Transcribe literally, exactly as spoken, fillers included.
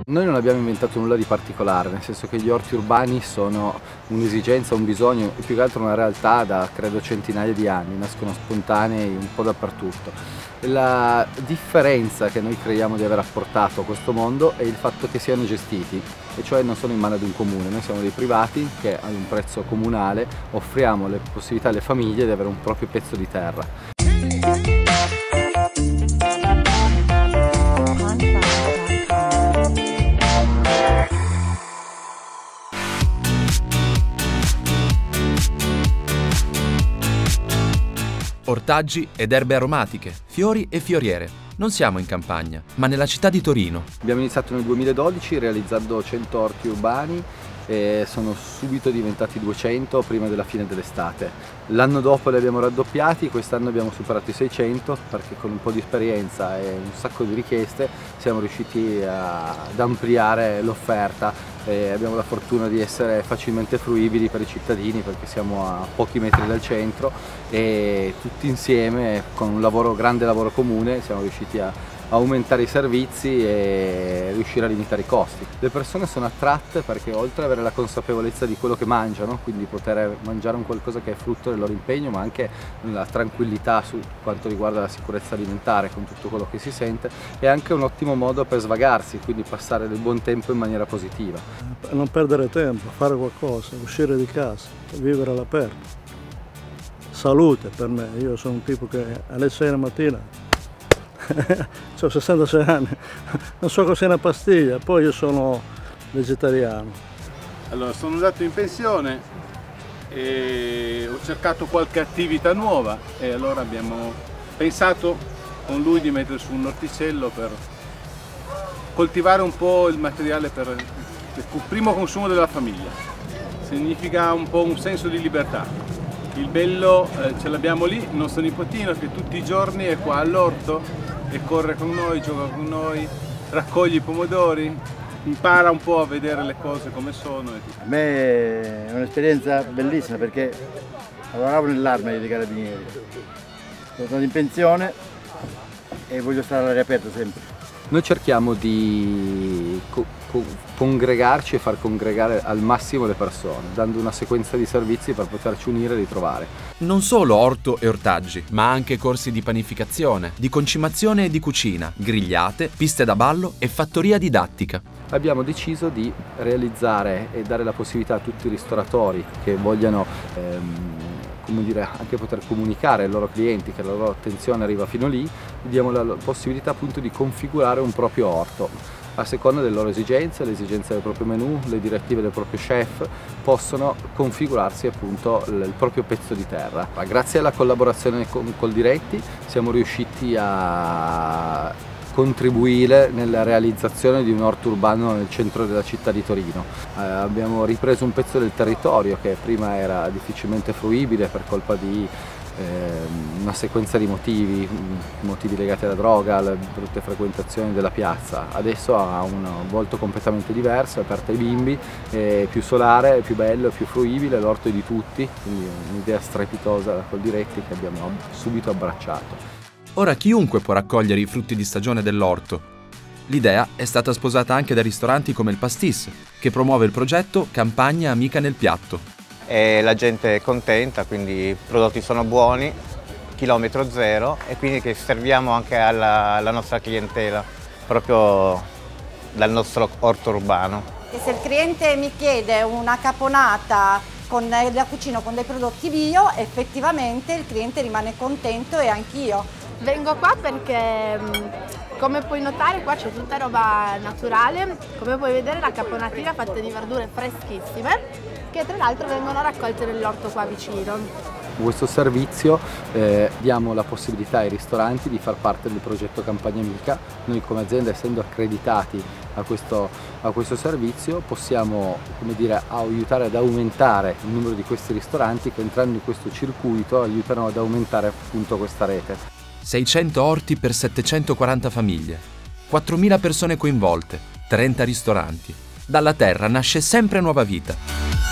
Noi non abbiamo inventato nulla di particolare, nel senso che gli orti urbani sono un'esigenza, un bisogno e più che altro una realtà da credo centinaia di anni, nascono spontanei un po' dappertutto. La differenza che noi crediamo di aver apportato a questo mondo è il fatto che siano gestiti, e cioè non sono in mano ad un comune, noi siamo dei privati che ad un prezzo comunale offriamo le possibilità alle famiglie di avere un proprio pezzo di terra. Ortaggi ed erbe aromatiche, fiori e fioriere. Non siamo in campagna, ma nella città di Torino. Abbiamo iniziato nel duemiladodici realizzando cento orti urbani e sono subito diventati duecento prima della fine dell'estate. L'anno dopo li abbiamo raddoppiati, quest'anno abbiamo superato i seicento perché con un po' di esperienza e un sacco di richieste siamo riusciti a, ad ampliare l'offerta. E abbiamo la fortuna di essere facilmente fruibili per i cittadini perché siamo a pochi metri dal centro e tutti insieme con un lavoro, grande lavoro comune siamo riusciti a aumentare i servizi e riuscire a limitare i costi. Le persone sono attratte perché oltre ad avere la consapevolezza di quello che mangiano, quindi poter mangiare un qualcosa che è frutto del loro impegno, ma anche la tranquillità su quanto riguarda la sicurezza alimentare con tutto quello che si sente, è anche un ottimo modo per svagarsi, quindi passare del buon tempo in maniera positiva. Non perdere tempo, fare qualcosa, uscire di casa, vivere all'aperto. Salute per me, io sono un tipo che alle sei della mattina ho sessantasei anni, non so cos'è una pastiglia, poi io sono vegetariano. Allora, sono andato in pensione e ho cercato qualche attività nuova e allora abbiamo pensato con lui di mettere su un orticello per coltivare un po' il materiale per il primo consumo della famiglia. Significa un po' un senso di libertà. Il bello eh, ce l'abbiamo lì, il nostro nipotino che tutti i giorni è qua all'orto e corre con noi, gioca con noi, raccoglie i pomodori, impara un po' a vedere le cose come sono. E tutto. A me è un'esperienza bellissima perché lavoravo nell'Arma dei Carabinieri, sono stato in pensione e voglio stare all'aria aperta sempre. Noi cerchiamo di co co congregarci e far congregare al massimo le persone, dando una sequenza di servizi per poterci unire e ritrovare. Non solo orto e ortaggi, ma anche corsi di panificazione, di concimazione e di cucina, grigliate, piste da ballo e fattoria didattica. Abbiamo deciso di realizzare e dare la possibilità a tutti i ristoratori che vogliano ehm, come dire, anche poter comunicare ai loro clienti che la loro attenzione arriva fino lì, diamo la possibilità appunto di configurare un proprio orto. A seconda delle loro esigenze, le esigenze del proprio menù, le direttive del proprio chef, possono configurarsi appunto il proprio pezzo di terra. Grazie alla collaborazione con Coldiretti siamo riusciti a contribuire nella realizzazione di un orto urbano nel centro della città di Torino. Eh, abbiamo ripreso un pezzo del territorio che prima era difficilmente fruibile per colpa di eh, una sequenza di motivi, motivi legati alla droga, alle brutte frequentazioni della piazza. Adesso ha un volto completamente diverso, è aperto ai bimbi, è più solare, è più bello, è più fruibile, l'orto è di tutti, quindi un'idea strepitosa da Coldiretti che abbiamo subito abbracciato. Ora chiunque può raccogliere i frutti di stagione dell'orto. L'idea è stata sposata anche da ristoranti come il Pastis, che promuove il progetto Campagna Amica nel Piatto. E la gente è contenta, quindi i prodotti sono buoni, chilometro zero, e quindi che serviamo anche alla, alla nostra clientela, proprio dal nostro orto urbano. E se il cliente mi chiede una caponata con la cucina con dei prodotti bio, effettivamente il cliente rimane contento e anch'io. Vengo qua perché, come puoi notare, qua c'è tutta roba naturale. Come puoi vedere, la caponatina è fatta di verdure freschissime, che tra l'altro vengono raccolte nell'orto qua vicino. Con questo servizio eh, diamo la possibilità ai ristoranti di far parte del progetto Campagna Amica. Noi come azienda, essendo accreditati a questo, a questo servizio, possiamo, come dire, aiutare ad aumentare il numero di questi ristoranti che, entrando in questo circuito, aiutano ad aumentare appunto questa rete. seicento orti per settecentoquaranta famiglie, quattromila persone coinvolte, trenta ristoranti. Dalla terra nasce sempre nuova vita.